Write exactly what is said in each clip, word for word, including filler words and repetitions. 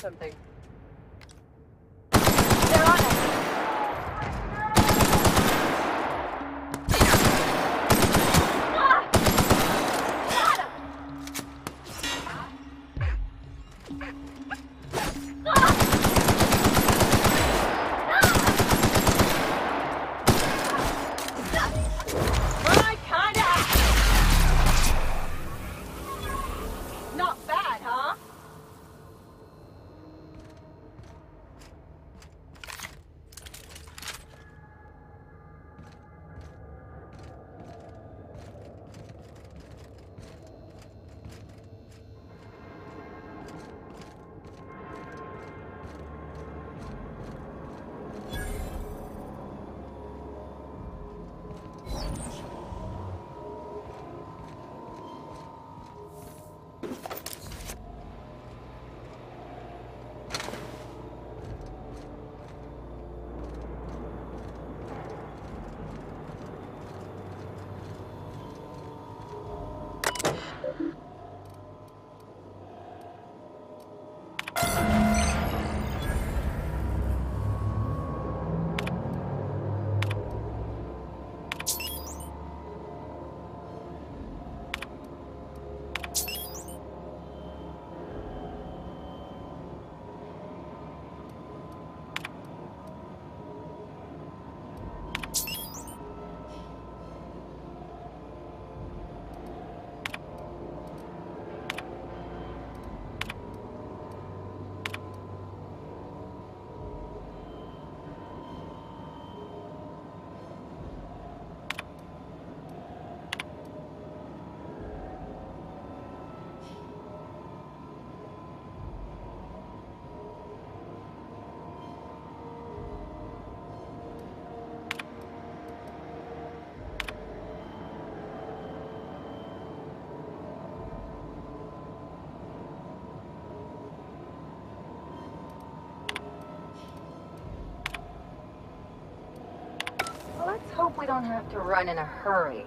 something. They're on us. Let's hope we don't have to run in a hurry.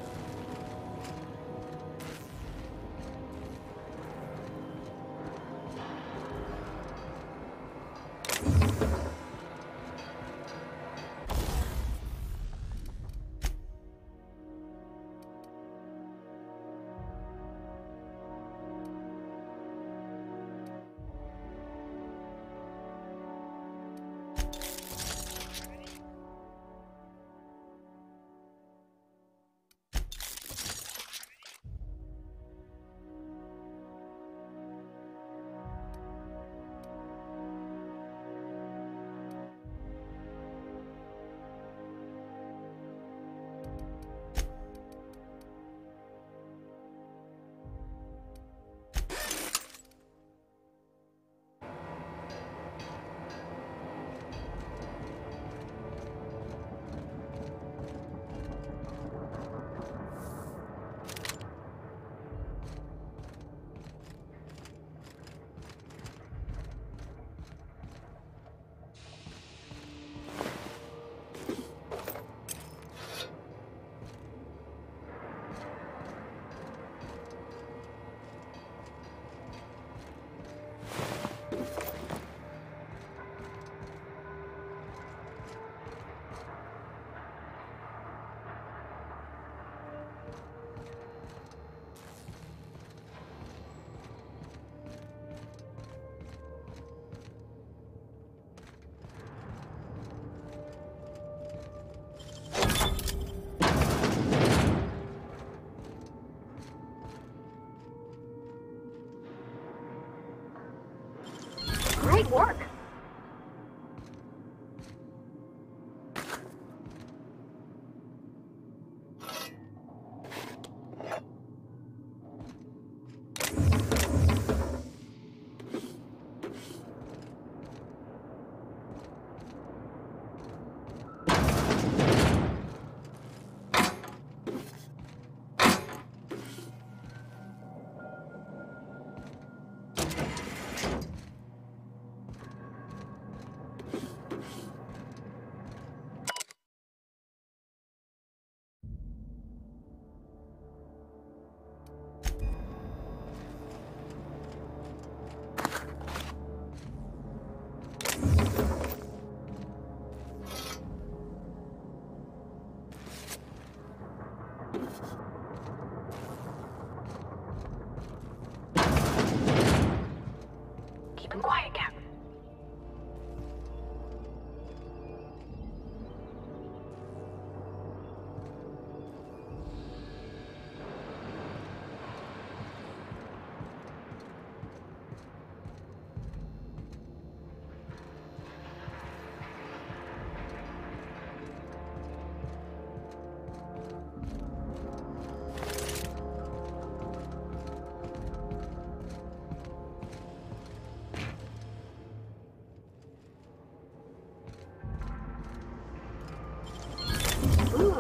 Great work!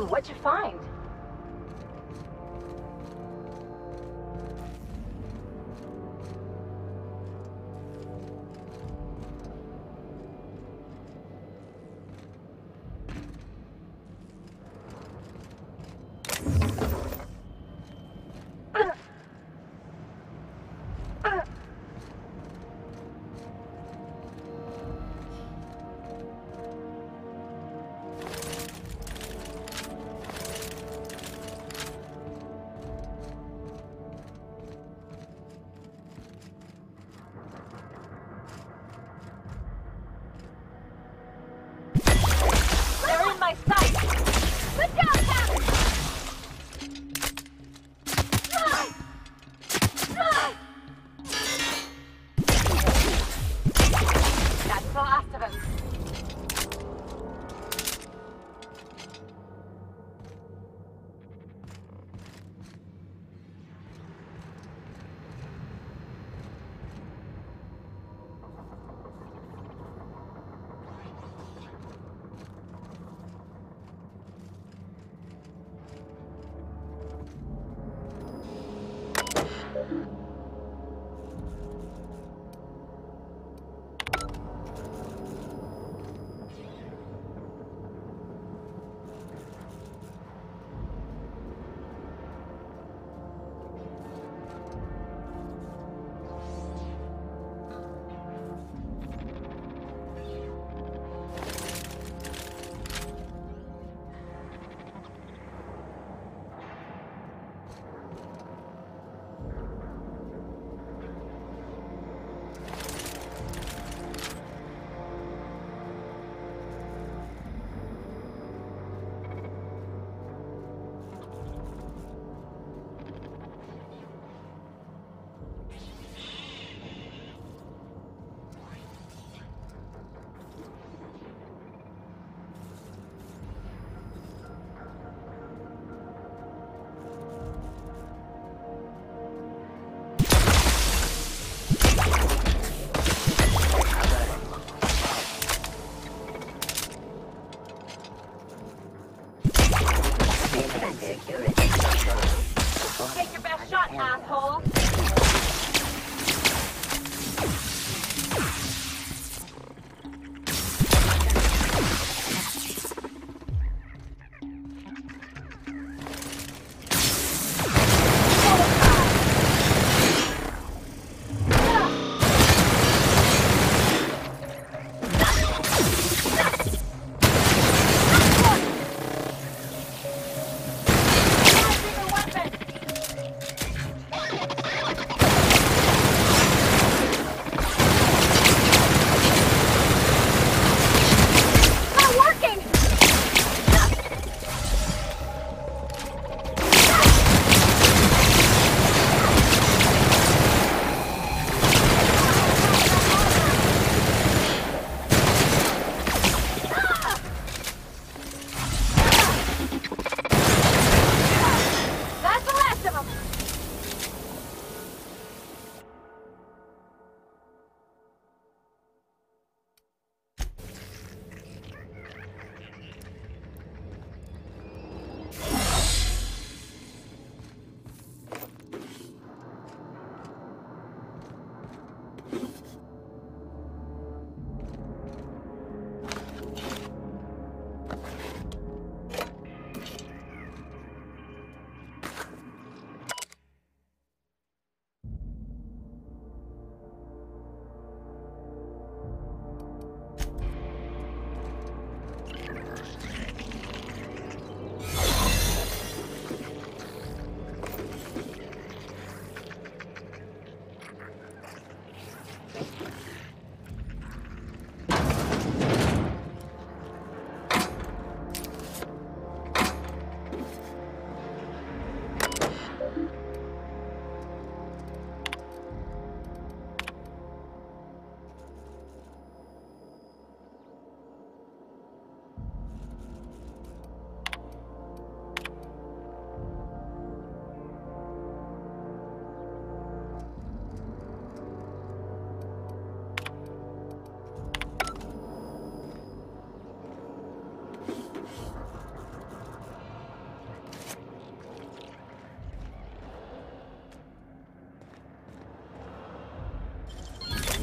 What'd you find?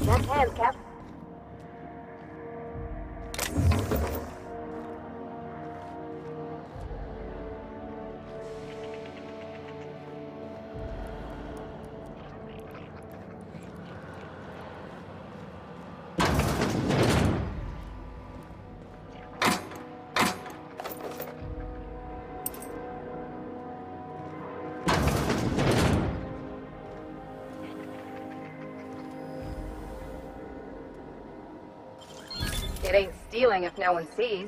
That's hands, Cap. It ain't stealing if no one sees.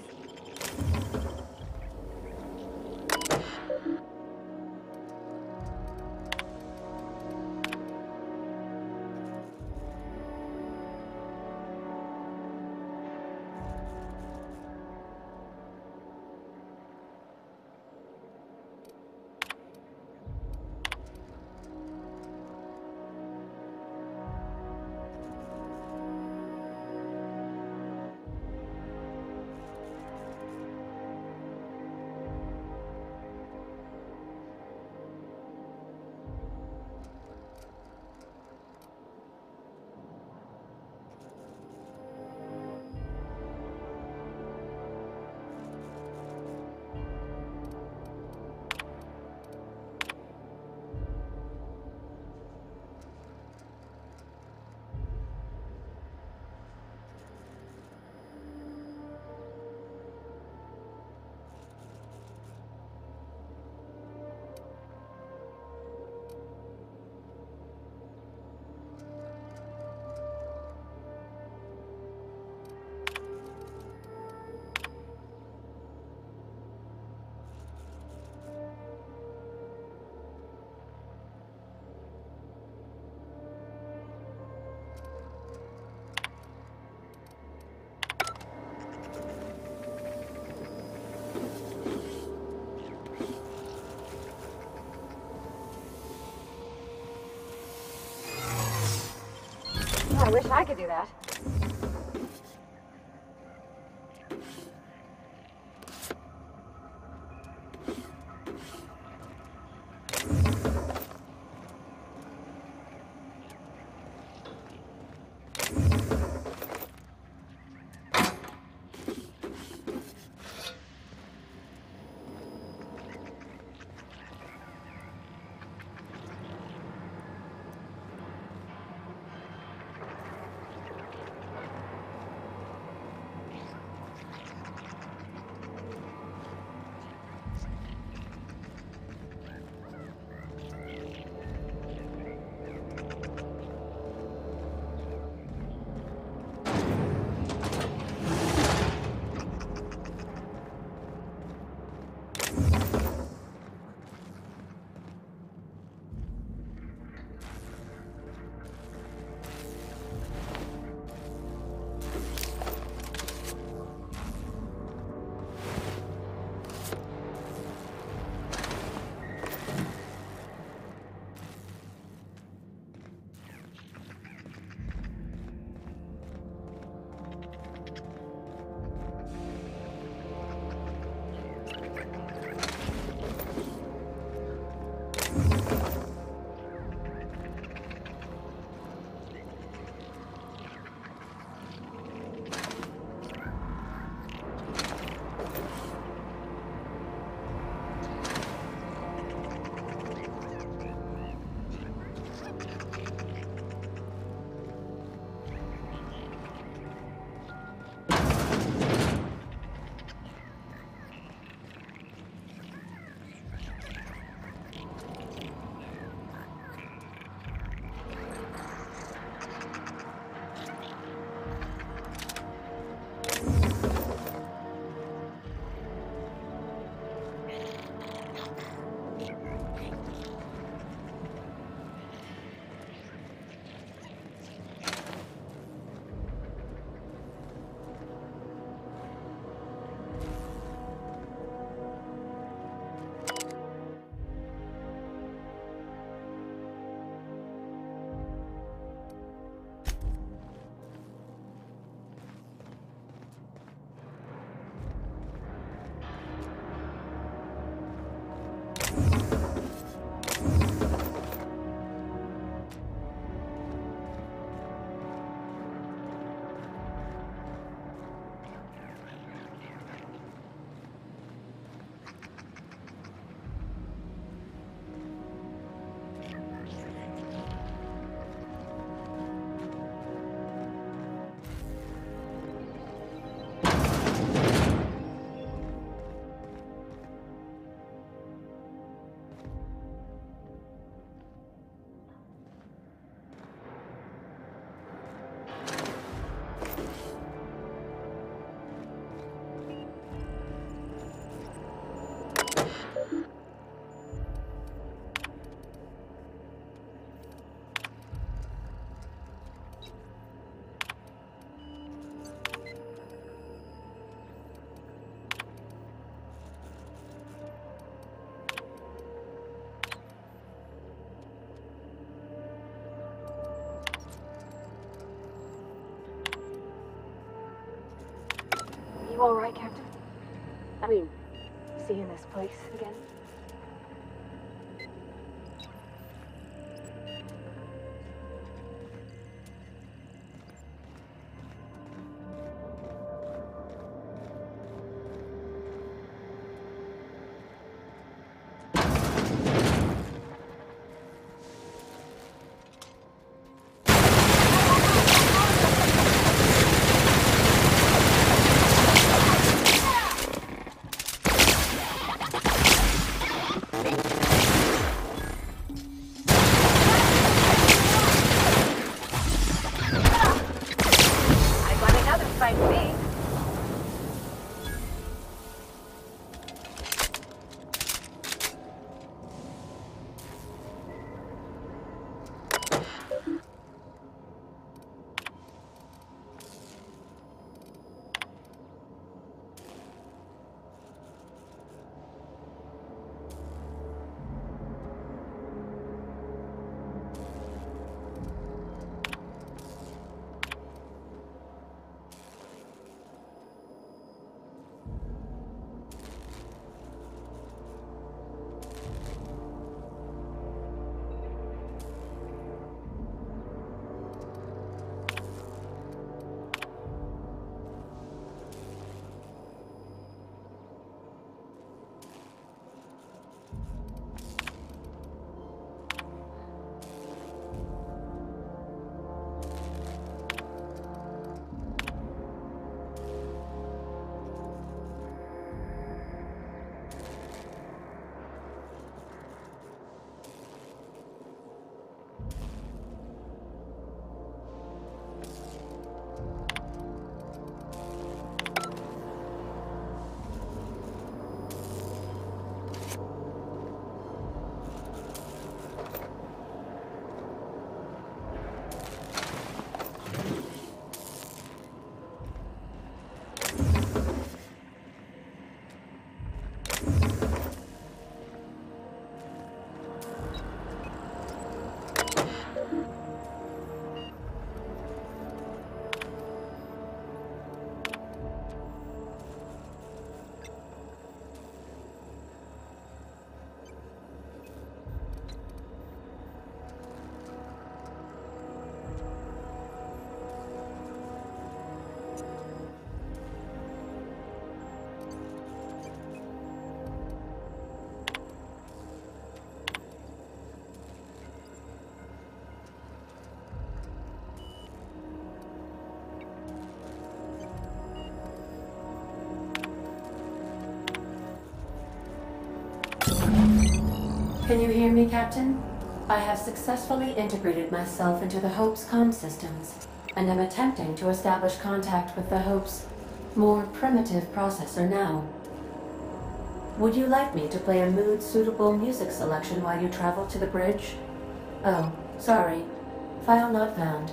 I wish I could do that. place again? Can you hear me, Captain? I have successfully integrated myself into the Hope's comm systems, and am attempting to establish contact with the Hope's more primitive processor now. Would you like me to play a mood-suitable music selection while you travel to the bridge? Oh, sorry. File not found.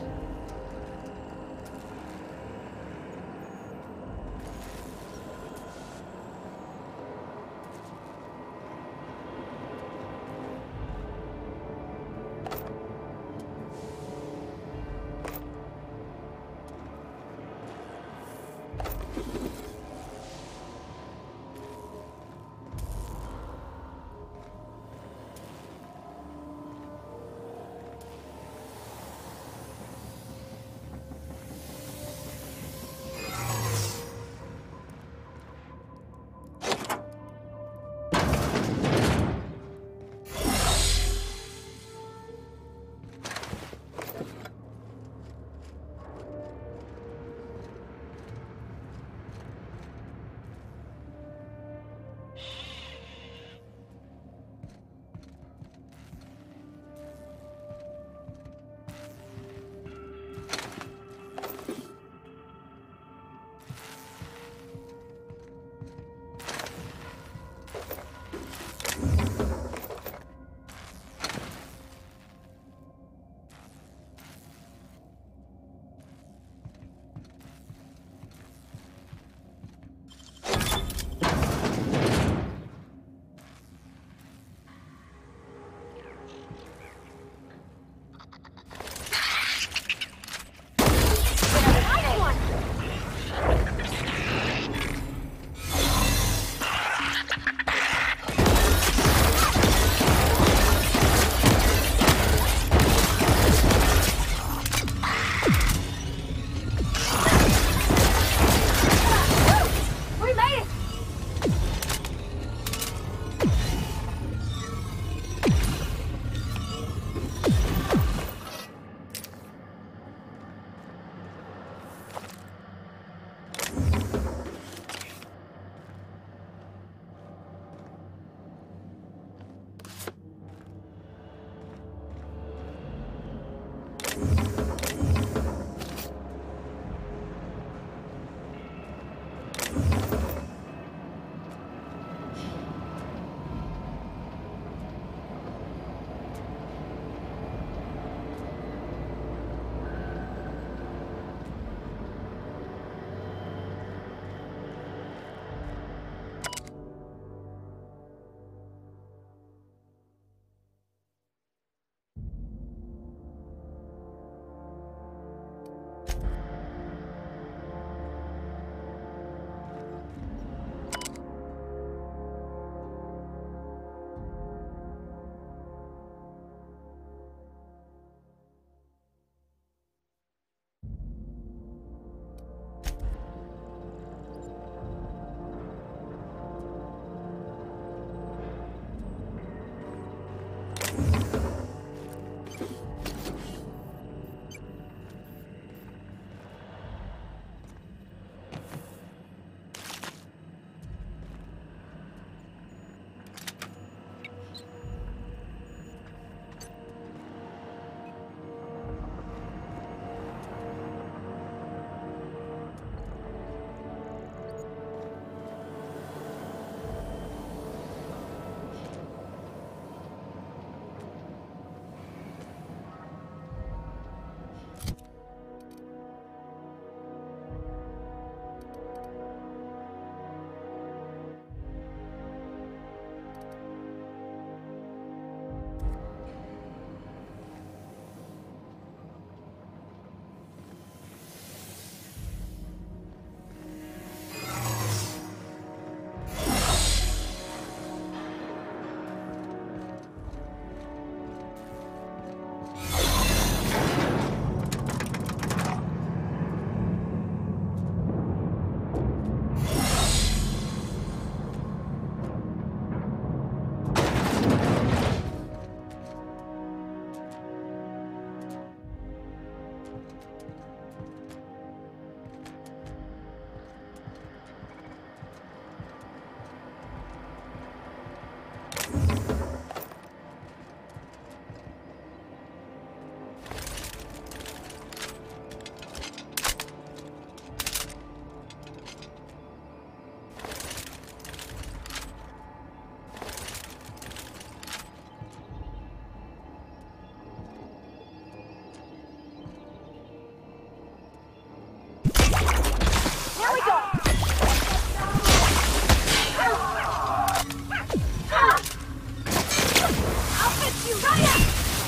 You got it!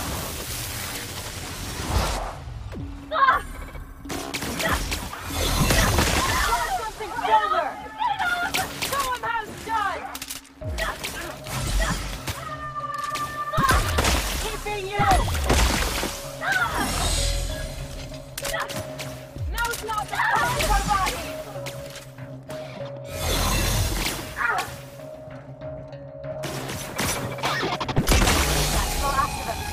Ah! Something similar! Show him how it's done! Keeping you! Now's not the time for bodies! Go after them.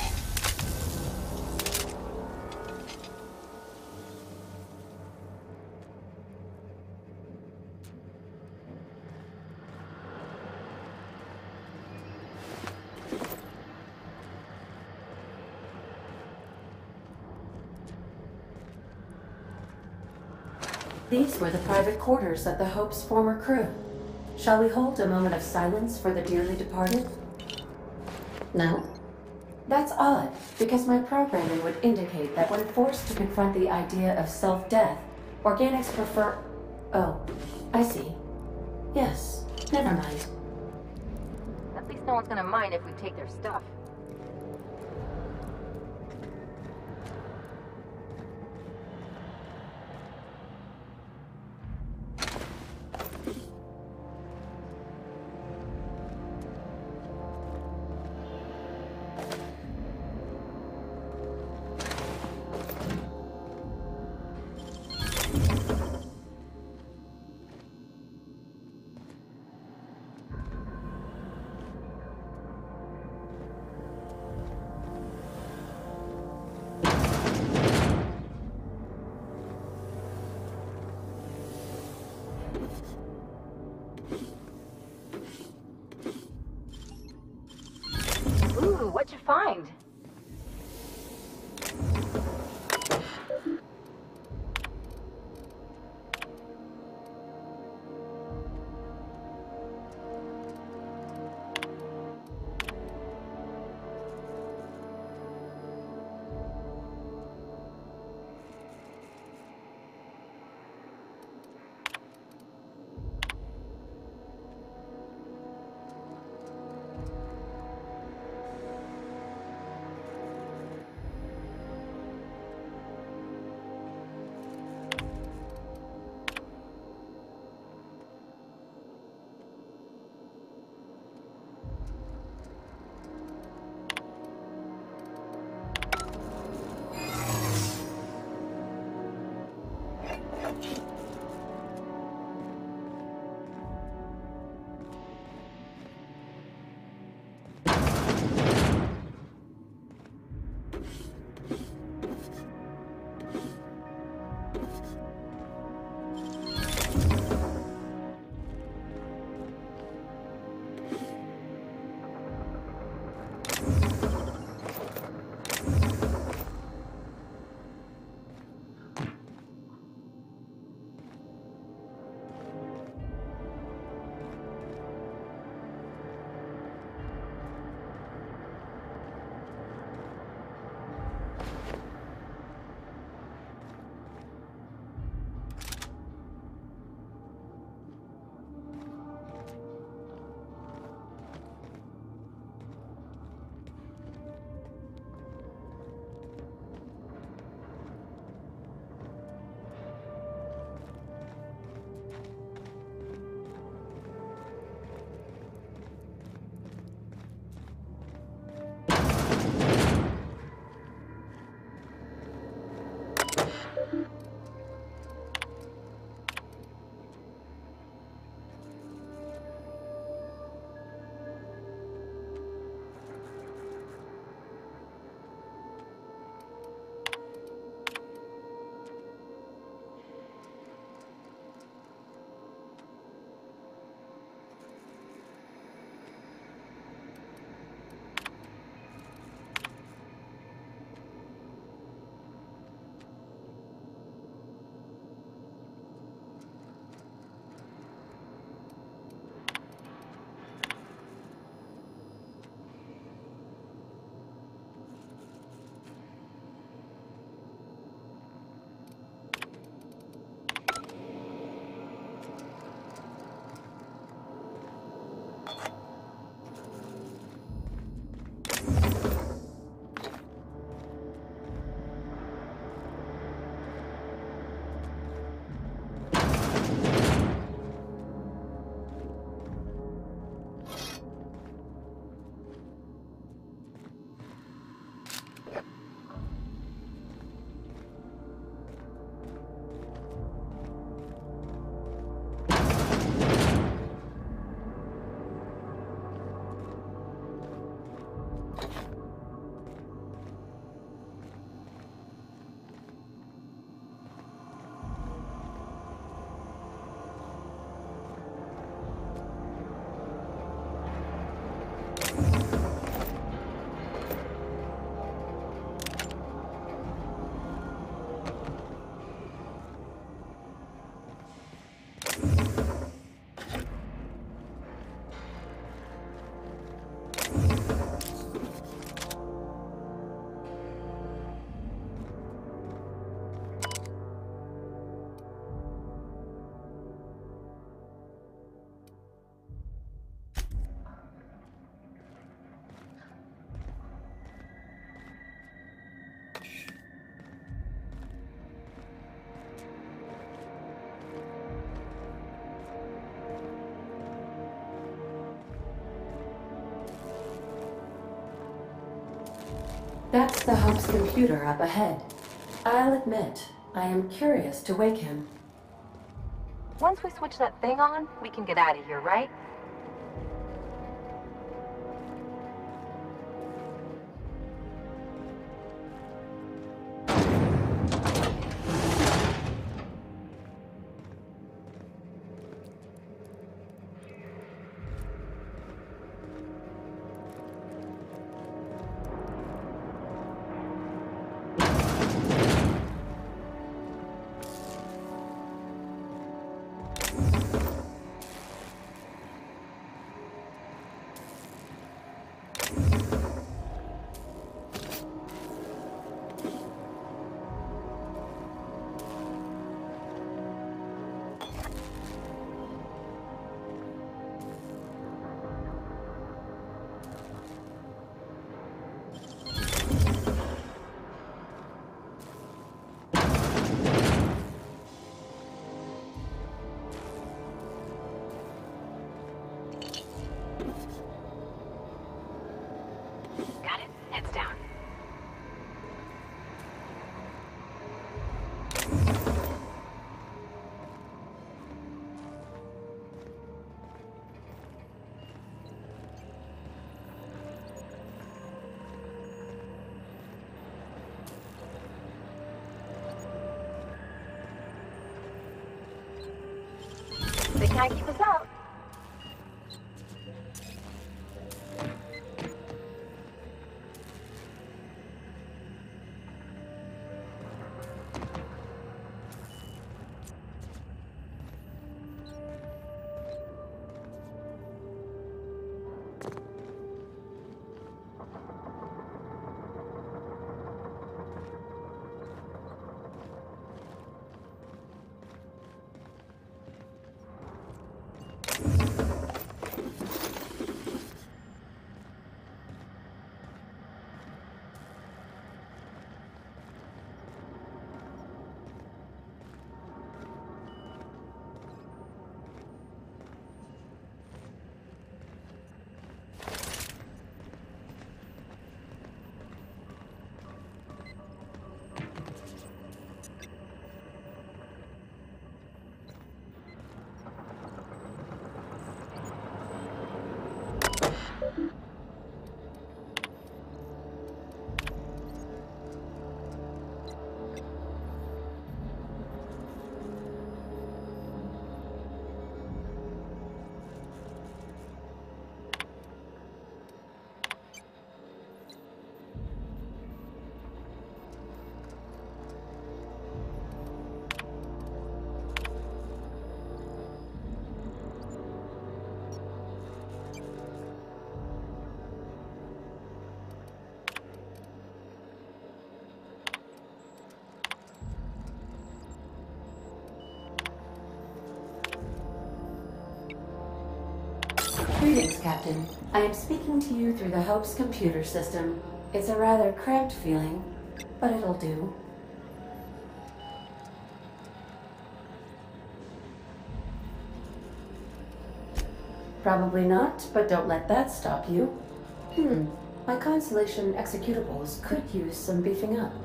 These were the private quarters of the Hope's former crew. Shall we hold a moment of silence for the dearly departed? No? That's odd, because my programming would indicate that when forced to confront the idea of self-death, organics prefer... Oh, I see. Yes, never mind. At least no one's gonna mind if we take their stuff. Ooh, what'd you find? That's the Hope's computer up ahead. I'll admit, I am curious to wake him. Once we switch that thing on, we can get out of here, right? They can't keep us out. Greetings, Captain. I am speaking to you through the Hope's computer system. It's a rather cramped feeling, but it'll do. Probably not, but don't let that stop you. Hmm, my Constellation executables could use some beefing up.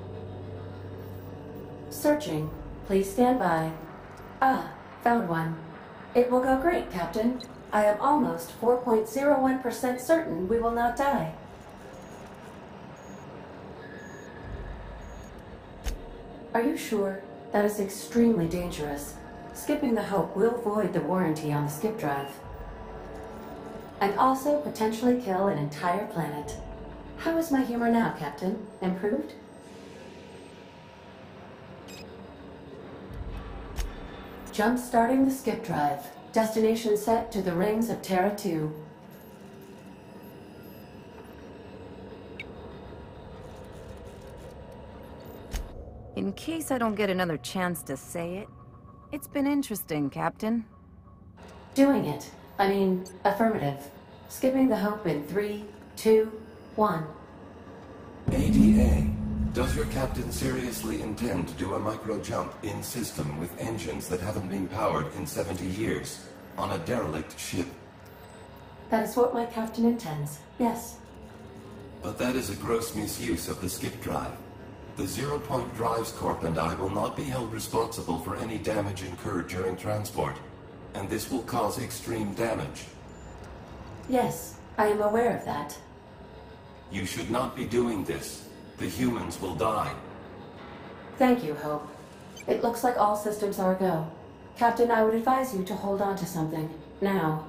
Searching. Please stand by. Ah, found one. It will go great, Captain. I am almost four point zero one percent certain we will not die. Are you sure? That is extremely dangerous. Skipping the Hope will void the warranty on the skip drive. And also potentially kill an entire planet. How is my humor now, Captain? Improved? Jump-starting the skip drive. Destination set to the rings of Terra two. In case I don't get another chance to say it, it's been interesting, Captain. Doing it. I mean, affirmative. Skipping the Hope in three, two, one. A D A, does your captain seriously intend to do a micro-jump in-system with engines that haven't been powered in seventy years, on a derelict ship? That is what my captain intends, yes. but that is a gross misuse of the skip drive. The Zero Point Drives Corp and I will not be held responsible for any damage incurred during transport, and this will cause extreme damage. Yes, I am aware of that. You should not be doing this. The humans will die. Thank you, Hope. It looks like all systems are a go. Captain, I would advise you to hold on to something. Now.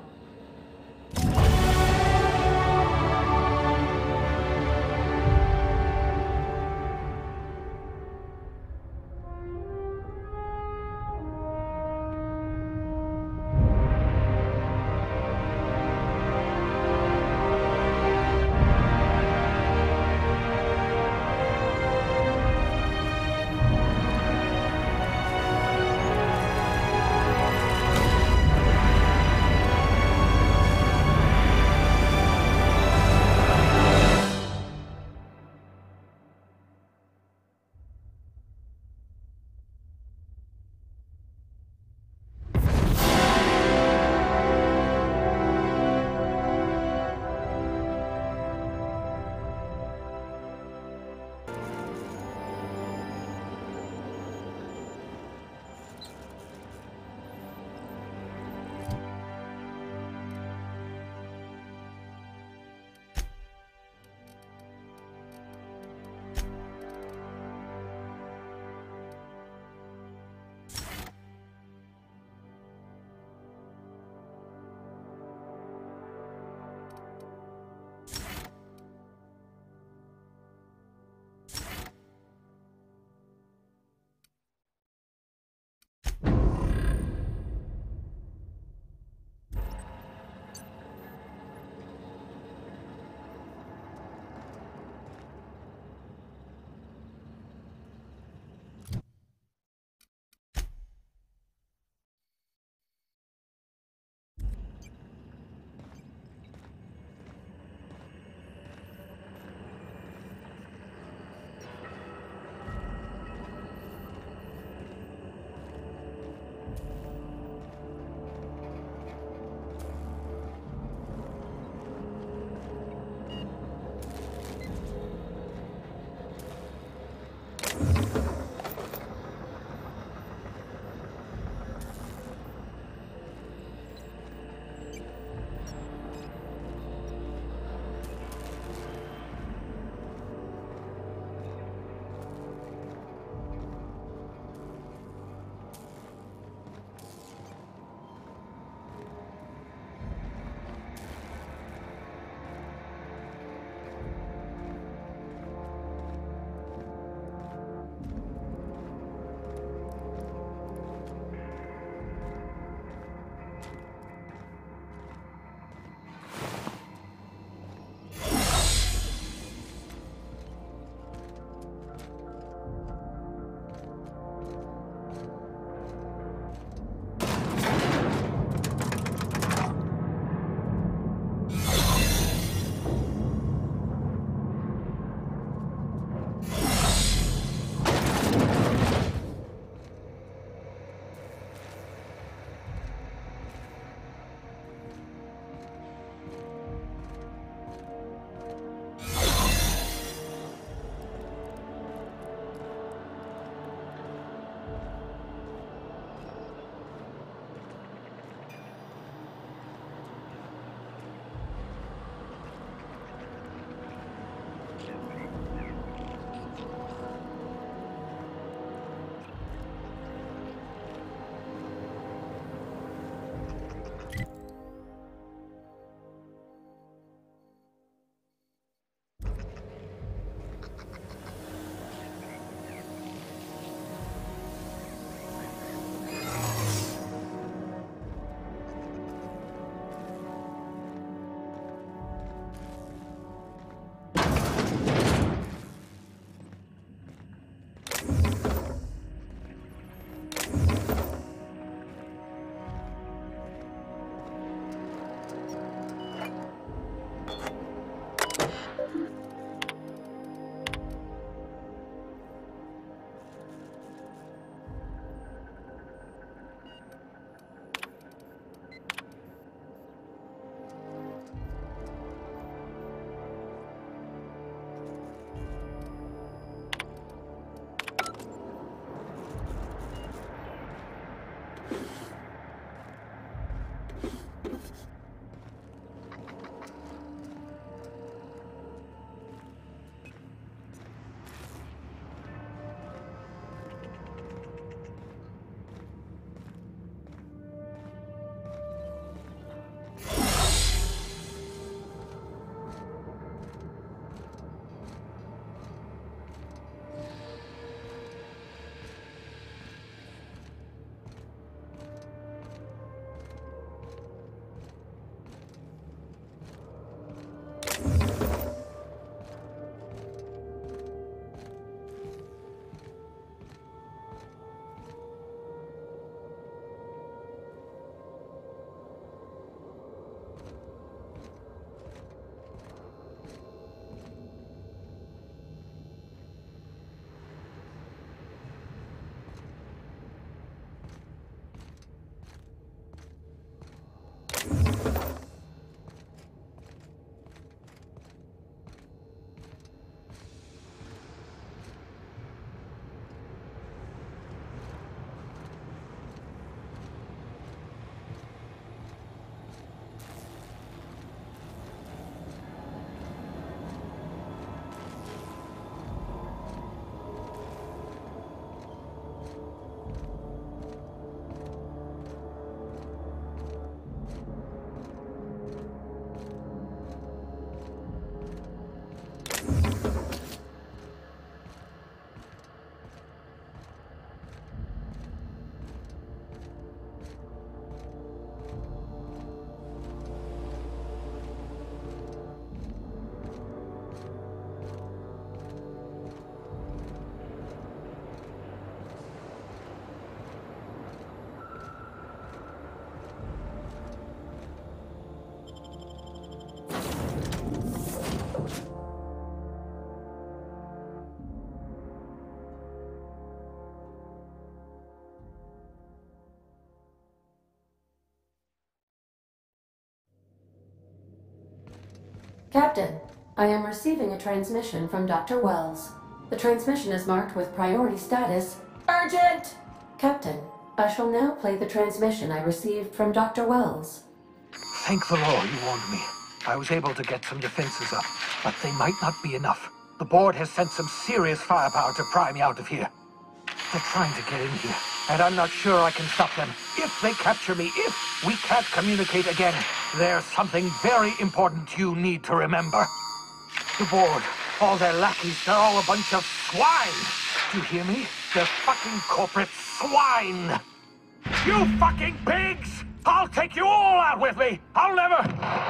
Captain, I am receiving a transmission from Doctor Wells. The transmission is marked with priority status urgent! Captain, I shall now play the transmission I received from Doctor Wells. Thank the Lord you warned me. I was able to get some defenses up, but they might not be enough. The board has sent some serious firepower to pry me out of here. They're trying to get in here, and I'm not sure I can stop them. If they capture me, if we can't communicate again, there's something very important you need to remember. The board, all their lackeys, they're all a bunch of swine. Do you hear me? They're fucking corporate swine. You fucking pigs! I'll take you all out with me! I'll never...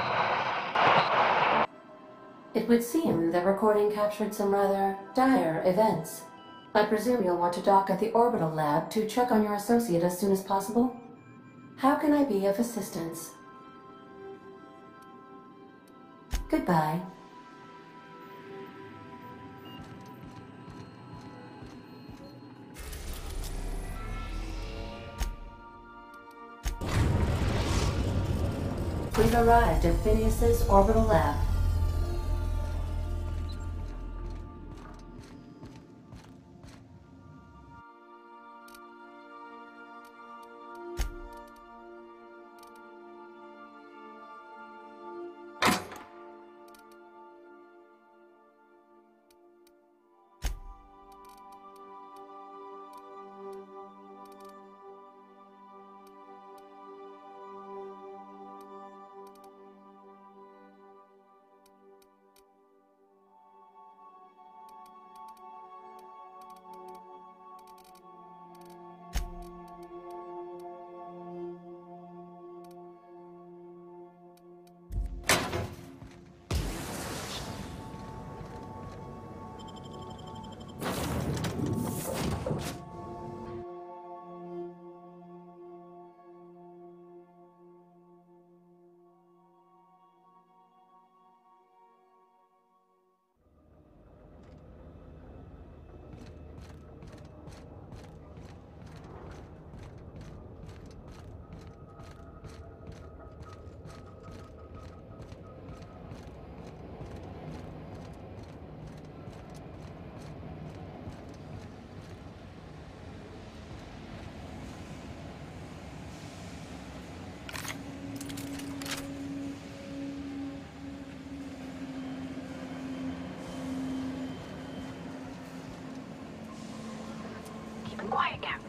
It would seem the recording captured some rather dire events. I presume you'll want to dock at the orbital lab to check on your associate as soon as possible? How can I be of assistance? Goodbye. We've arrived at Phineas's orbital lab. Quiet, Captain.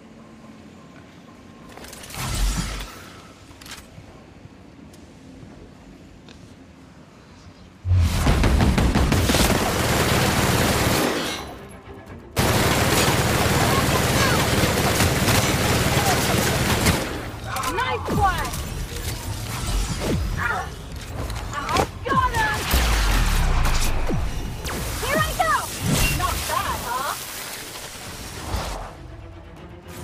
Nice one! I got him! Here I go! Not bad, huh?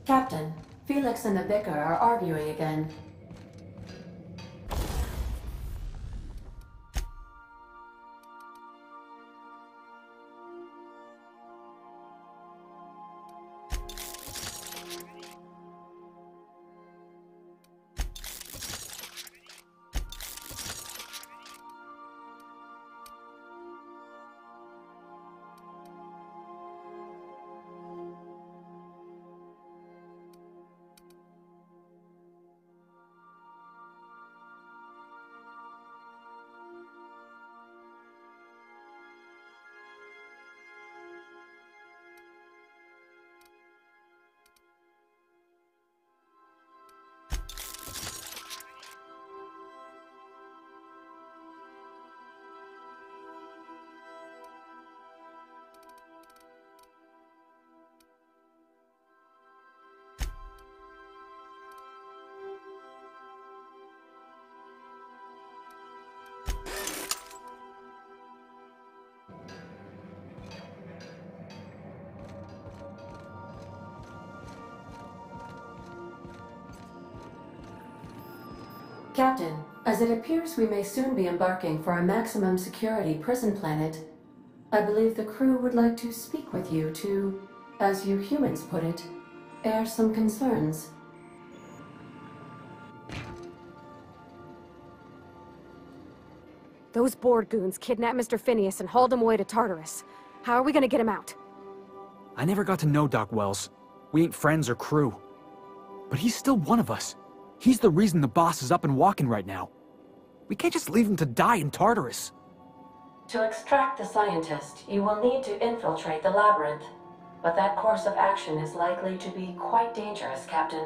Captain, Felix and the Vicar are arguing again. Captain, as it appears we may soon be embarking for a maximum security prison planet, I believe the crew would like to speak with you to, as you humans put it, air some concerns. Those board goons kidnapped Mister Phineas and hauled him away to Tartarus. How are we gonna get him out? I never got to know Doc Wells. We ain't friends or crew. But he's still one of us. He's the reason the boss is up and walking right now. We can't just leave him to die in Tartarus. To extract the scientist, you will need to infiltrate the labyrinth. But that course of action is likely to be quite dangerous, Captain.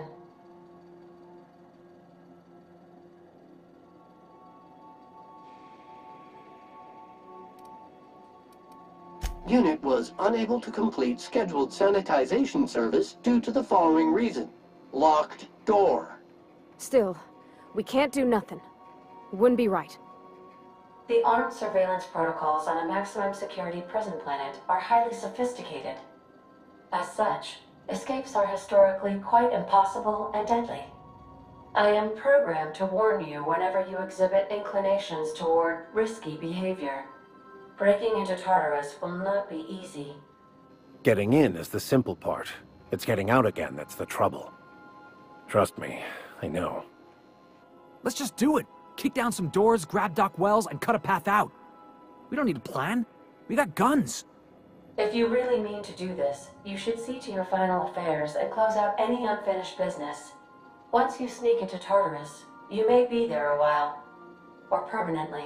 Unit was unable to complete scheduled sanitization service due to the following reason. Locked door. Still, we can't do nothing. It wouldn't be right. The armed surveillance protocols on a maximum security prison planet are highly sophisticated. As such, escapes are historically quite impossible and deadly. I am programmed to warn you whenever you exhibit inclinations toward risky behavior. Breaking into Tartarus will not be easy. Getting in is the simple part. It's getting out again that's the trouble. Trust me, I know. Let's just do it. Kick down some doors, grab Doc Wells, and cut a path out. We don't need a plan. We got guns. If you really mean to do this, you should see to your final affairs and close out any unfinished business. Once you sneak into Tartarus, you may be there a while. Or permanently.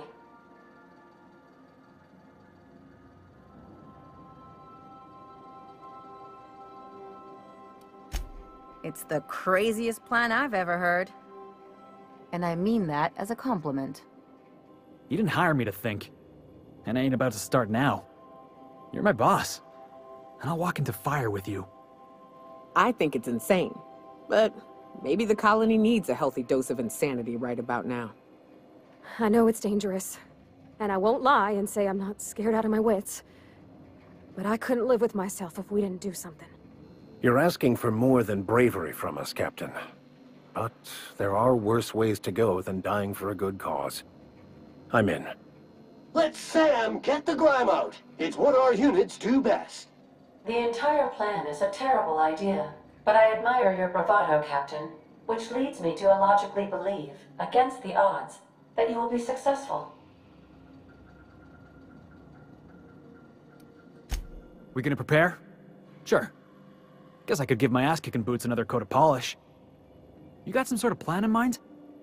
It's the craziest plan I've ever heard. And I mean that as a compliment. You didn't hire me to think. And I ain't about to start now. You're my boss. And I'll walk into fire with you. I think it's insane. But maybe the colony needs a healthy dose of insanity right about now. I know it's dangerous. And I won't lie and say I'm not scared out of my wits. But I couldn't live with myself if we didn't do something. You're asking for more than bravery from us, Captain. But there are worse ways to go than dying for a good cause. I'm in. Let Sam get the grime out. It's what our units do best. The entire plan is a terrible idea, but I admire your bravado, Captain, which leads me to illogically believe, against the odds, that you will be successful. We gonna prepare? Sure. Guess I could give my ass-kicking boots another coat of polish. You got some sort of plan in mind?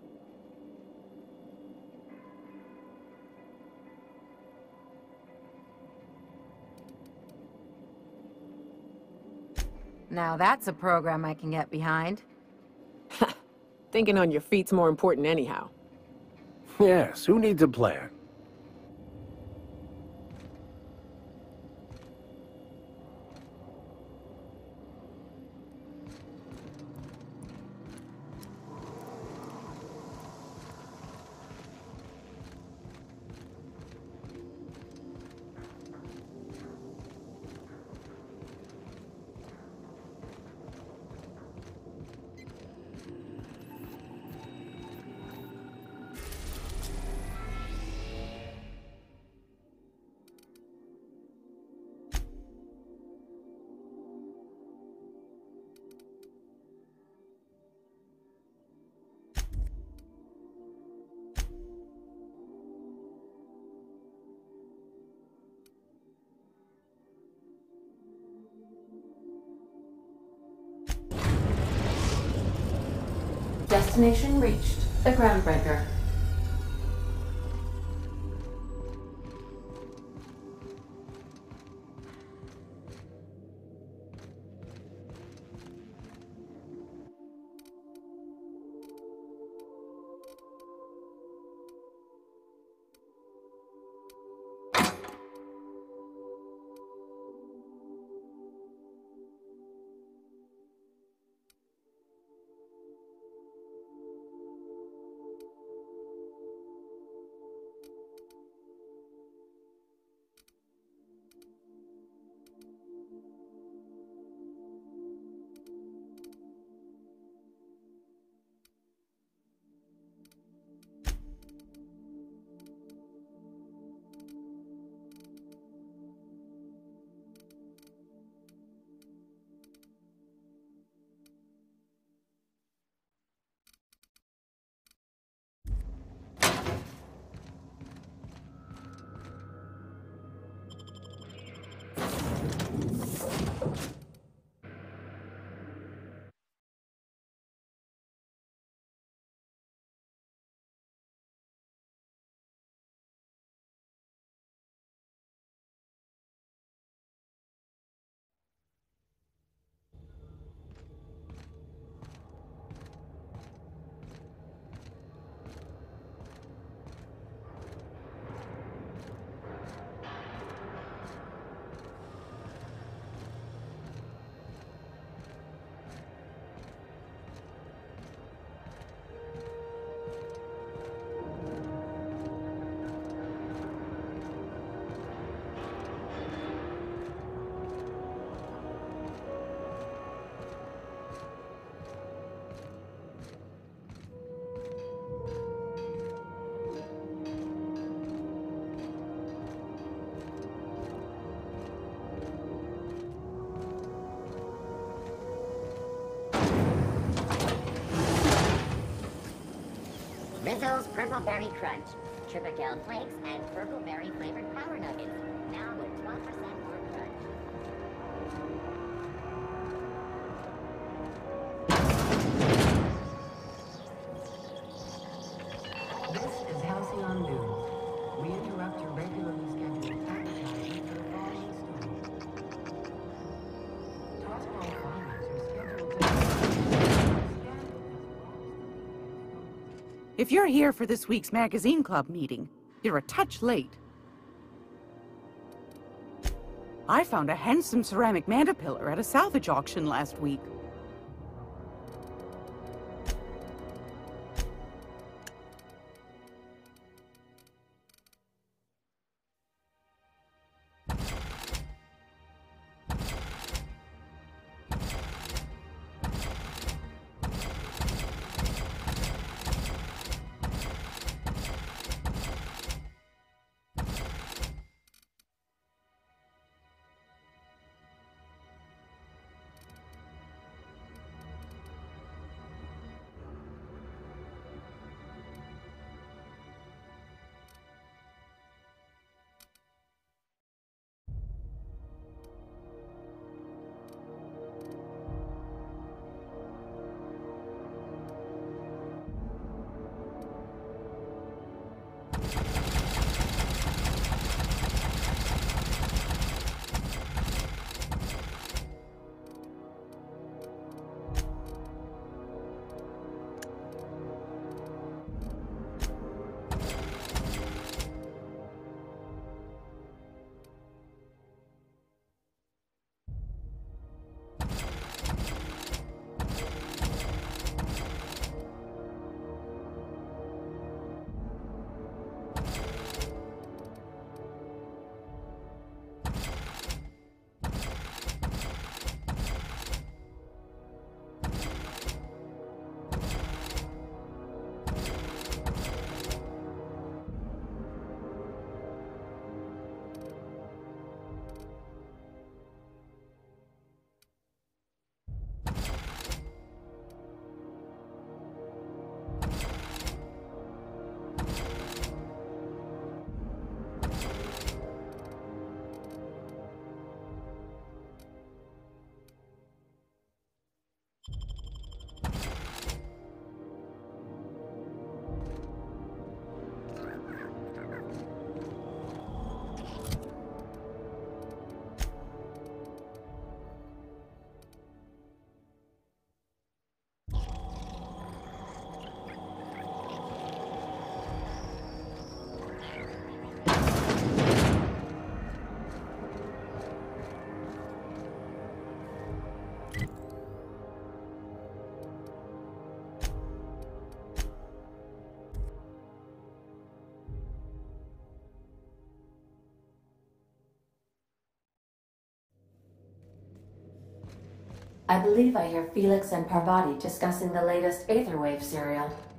Now that's a program I can get behind. Thinking on your feet's more important anyhow. Yes, who needs a plan? Destination reached. The Groundbreaker. Rizzo's Purple Berry Crunch, Triple Flakes, and Purple Berry flavored Power Nuggets. Now with twelve percent more crunch. This is Halcyon News. We interrupt your regularly scheduled advertising for the following story. Tosball farmers are scheduled to... If you're here for this week's magazine club meeting, you're a touch late. I found a handsome ceramic mandapillar at a salvage auction last week. I believe I hear Felix and Parvati discussing the latest Aetherwave serial.